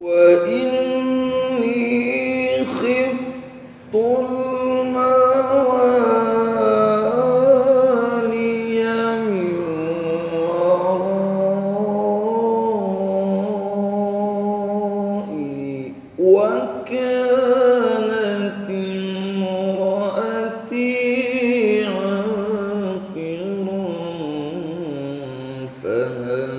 وإني خفت الموالي من ورائي وكانت امرأتي عاقرا فهب